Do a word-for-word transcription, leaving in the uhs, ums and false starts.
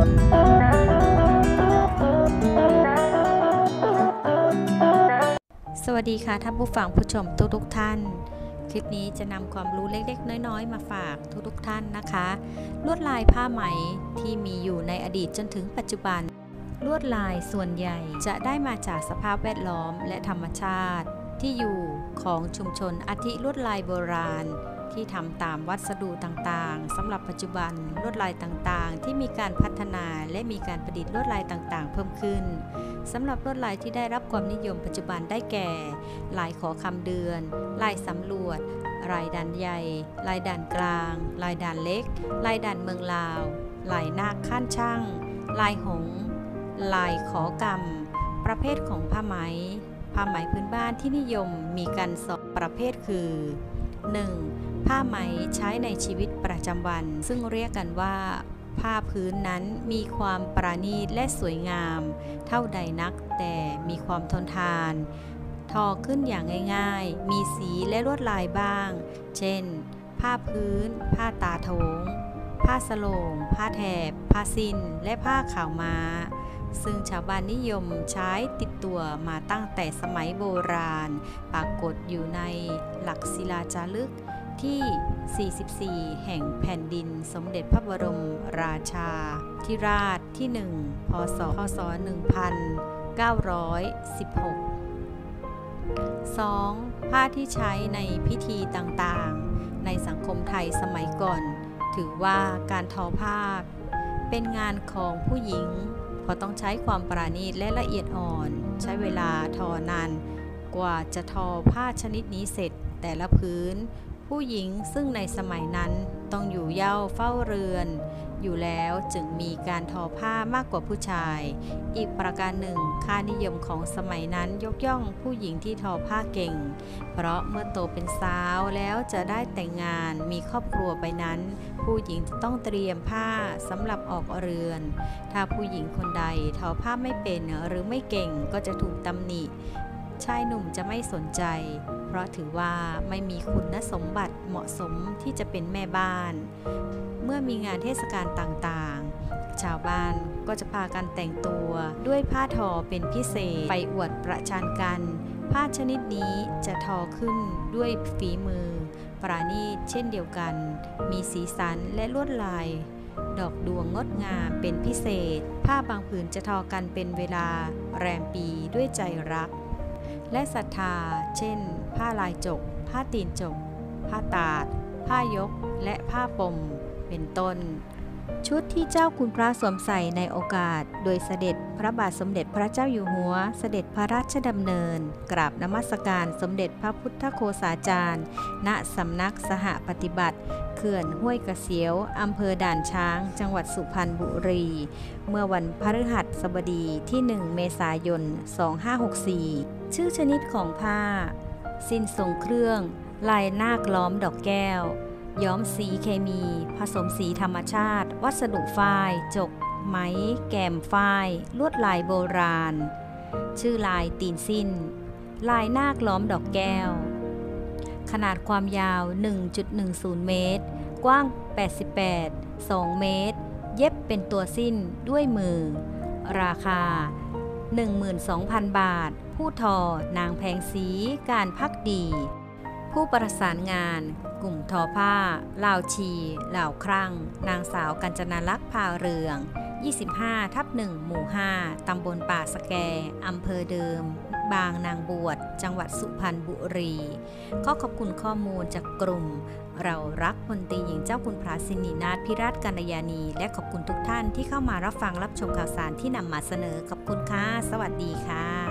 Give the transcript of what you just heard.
สวัสดีค่ะท่านผู้ฟังผู้ชมทุกทุกท่านคลิปนี้จะนำความรู้เล็กๆน้อยๆมาฝากทุกทุกท่านนะคะลวดลายผ้าไหมที่มีอยู่ในอดีตจนถึงปัจจุบันลวดลายส่วนใหญ่จะได้มาจากสภาพแวดล้อมและธรรมชาติที่อยู่ของชุมชนอาทิลวดลายโบราณที่ทำตามวัสดุต่างๆสำหรับปัจจุบันลวดลายต่างๆที่มีการพัฒนาและมีการประดิษฐ์ลวดลายต่างๆเพิ่มขึ้นสำหรับลวดลายที่ได้รับความนิยมปัจจุบันได้แก่ลายขอคำเดือนลายสำรวจลายด่านใหญ่ลายด่านกลางลายด่านเล็กลายด่านเมืองลาวลายนาคข้านช่างลายหงส์ลายขอกรรมประเภทของผ้าไหมผ้าไหมพื้นบ้านที่นิยมมีกันสองประเภทคือ หนึ่ง. ผ้าไหมใช้ในชีวิตประจำวันซึ่งเรียกกันว่าผ้าพื้นนั้นมีความประณีตและสวยงามเท่าใดนักแต่มีความทนทานทอขึ้นอย่างง่ายๆมีสีและลวดลายบ้างเช่นผ้าพื้นผ้าตาโถงผ้าสโลงผ้าแถบผ้าสิ้นและผ้าขาวม้าซึ่งชาวบ้านนิยมใช้ติดตัวมาตั้งแต่สมัยโบราณปรากฏอยู่ในหลักศิลาจารึกที่ สี่สิบสี่ แห่งแผ่นดินสมเด็จพระบรมราชาธิราชที่ หนึ่ง พ.ศ. พ.ศ. หนึ่งพันเก้าร้อยสิบหก สอง. ผ้าที่ใช้ในพิธีต่างๆในสังคมไทยสมัยก่อนถือว่าการทอผ้าเป็นงานของผู้หญิงเพราะต้องใช้ความปราณีตและละเอียดอ่อนใช้เวลาทอนานกว่าจะทอผ้าชนิดนี้เสร็จแต่ละพื้นผู้หญิงซึ่งในสมัยนั้นต้องอยู่เย้าเฝ้าเรือนอยู่แล้วจึงมีการทอผ้ามากกว่าผู้ชายอีกประการหนึ่งค่านิยมของสมัยนั้นยกย่องผู้หญิงที่ทอผ้าเก่งเพราะเมื่อโตเป็นสาวแล้วจะได้แต่งงานมีครอบครัวไปนั้นผู้หญิงจะต้องเตรียมผ้าสำหรับออกเรือนถ้าผู้หญิงคนใดทอผ้าไม่เป็นหรือไม่เก่งก็จะถูกตำหนิชายหนุ่มจะไม่สนใจเพราะถือว่าไม่มีคุณสมบัติเหมาะสมที่จะเป็นแม่บ้านเมื่อมีงานเทศกาลต่างๆชาวบ้านก็จะพากันแต่งตัวด้วยผ้าทอเป็นพิเศษไปอวดประชันกันผ้าชนิดนี้จะทอขึ้นด้วยฝีมือปราณีตเช่นเดียวกันมีสีสันและลวดลายดอกดวงงดงามเป็นพิเศษผ้าบางผืนจะทอกันเป็นเวลาแรมปีด้วยใจรักและศรัทธาเช่นผ้าลายจกผ้าตีนจกผ้าตาดผ้ายกและผ้าปมเป็นต้นชุดที่เจ้าคุณพระสวมใส่ในโอกาสโดยเสด็จพระบาทสมเด็จพระเจ้าอยู่หัวเสด็จพระราชดำเนินกราบนมัสการสมเด็จพระพุทธโฆษาจารย์ณสำนักสหปฏิบัติเขื่อนห้วยกระเสียวอำเภอด่านช้างจังหวัดสุพรรณบุรีเมื่อวันพฤหัสบดีที่หนึ่งเมษายนสองพันห้าร้อยหกสิบสี่ชื่อชนิดของผ้าสิ้นทรงเครื่องลายนาคล้อมดอกแก้วย้อมสีเคมีผสมสีธรรมชาติวัสดุฝ้ายจกไหมแกมฝ้ายลวดลายโบราณชื่อลายตีนสิ้นลายนาคล้อมดอกแก้วขนาดความยาว หนึ่งจุดหนึ่งศูนย์ เมตรกว้างแปดสิบแปด สอง เมตรเย็บเป็นตัวสิ้นด้วยมือราคา หนึ่งหมื่นสองพัน บาทผู้ทอนางแพงศรีการภักดีผู้ประสานงานกลุ่มทอผ้าลาวชีลาวครั่งนางสาวกัญจนาลักษณ์พาเรือง ยี่สิบห้าทับหนึ่ง หมู่ ห้า ตำบลป่าสะแกอำเภอเดิมบางนางบวชจังหวัดสุพรรณบุรีขอขอบคุณข้อมูลจากกลุ่มเรารักพลตรีหญิงเจ้าคุณพระสินีนาถพิราชกัลยาณีและขอบคุณทุกท่านที่เข้ามารับฟังรับชมข่าวสารที่นำมาเสนอขอบคุณค่ะสวัสดีค่ะ